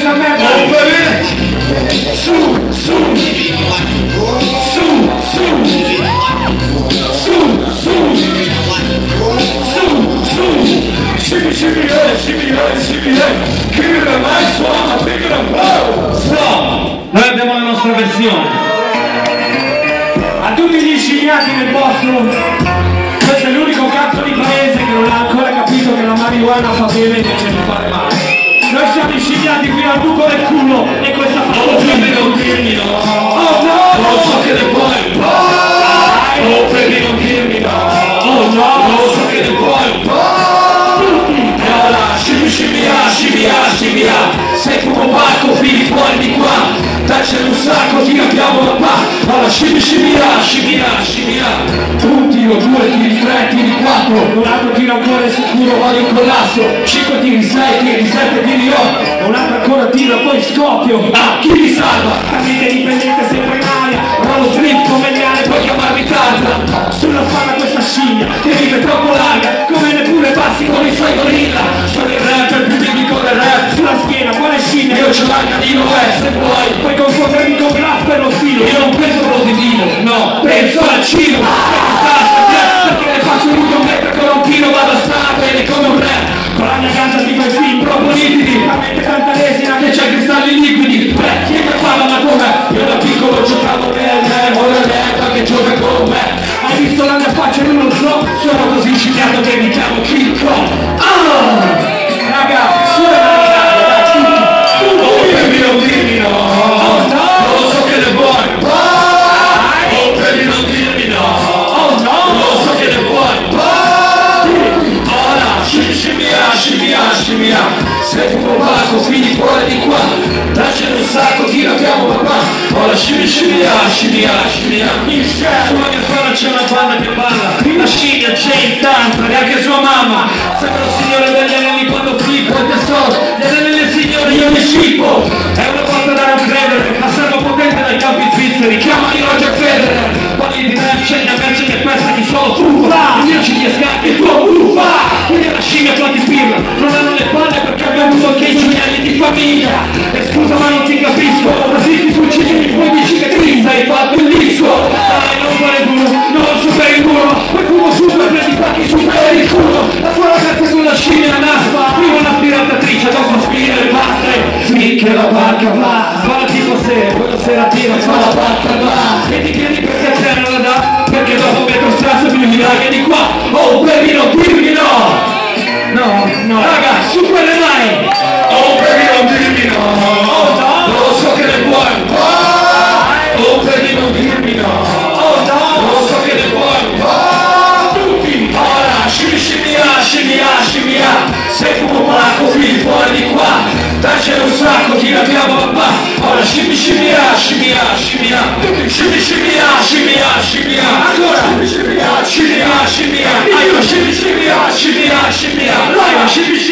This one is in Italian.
questa merda. Oh baby, su, su, su, su, su, su, su, su, shimmy, hey, give it a nice one, pick it up, oh. Stop! Noi abbiamo la nostra versione. A tutti gli scignati del posto, questo è l'unico cazzo di paese che non ha ancora capito che la marijuana fa bene invece di fare male. Noi siamo inscigliati fino al buco del culo e questa Oh baby, non dirmi no. Oh no! Lo so che ne vuoi un po'. Oh baby, non dirmi no. Oh no! Lo so che ne vuoi un po'. E ora scimmia, sei come un bacco, fili fuori di qua. Daccene un sacco, ti capiamo papà. Ora scimmia. Un tiro, 2 tiri, 3 tiri, 4. Un altro tiro ancora e sicuro Vado in collasso, 5 tiri, 6 tiri, 7 tiri, 8. un altro ancora tiro poi scoppio. Ah, chi mi salva? Talmente dipendente sempre in aria. Rollo drift come gli anni, puoi chiamarmi Tarzan. Sulla spalla questa scimmia Che vive troppo larga, come neppure passi con i suoi gorilla. Sono il rapper più tipico del rap. sulla schiena, quale scimmia? Io c'ho l'H-D-O se vuoi. Puoi confondermi con Graf per lo stile. Io non penso positivo, no, penso al cibo. Perché ne faccio un metro con un chilo, vado a stare bene come un rap. Con la mia ganja ti fai film Troppo nitidi, talmente tanta resina che c'è cristalli liquidi. Beh, chi mi parla ma come? Io da piccolo giocavo nel ora l'erba che gioca con me. hai visto la mia faccia in uno zoo? Sono così sciccato che mi chiamo King Kong. Raga, sulla Oh baby, non dirmi no. Lo so che ne vuoi. Oh baby, non dirmi no. Lo so che ne vuoi. Ora scimmia, sei come un bacco, figli fuori di qua. Daccene un sacco, ti capiamo papà. Ora scimmia. Sulla mia zona c'è una banda che balla. La scimmia c'è in tanto, neanche sua mamma. Sembra un signore degli anelli quando flippo il tesoro. Gli anelli del signore io mi scippo. È una volta da non credere, ma servo potente dai campi svizzeri. Chiamami Roger Federer. Parli di rap, c'è la merce che pensa che sono truffa. I miei ci ti scacchi e tu truffa. Quindi la scimmia quanti pirla. Non hanno le palle perché abbiamo avuto anche i gioielli di famiglia. E scusa ma non ti capisco. Così ti succidi mi puoi di cicatrice. Hai fatto il disco. Dai, non fare duro, non superi il muro. Poi fumo super, prendi pacchi super il culo. La tua ragazza con la scimmia la naspa. Prima una piratrice, dopo spina le paste. Finché la barca va. Fa tipo se, quella sera tira, fa la barca va. E ti chiedi perché a te non la dà. Perché dopo metro strasso più milagri di qua. Oh baby, non dirmi no. No, raga, su quelle mani! Oh baby, non dirmi no! Lo so che ne vuoi un po'! Oh baby, non dirmi no! Lo so che ne vuoi un po'! Tutti! Ora, scimmia! Sei come un bacco, figli fuori di qua! Daccene un sacco, ti capiamo papà! Ora scimmia! Tutti! Scimmia! Ancora! Scimmia! Scimmia! Scimmia! Scimmia!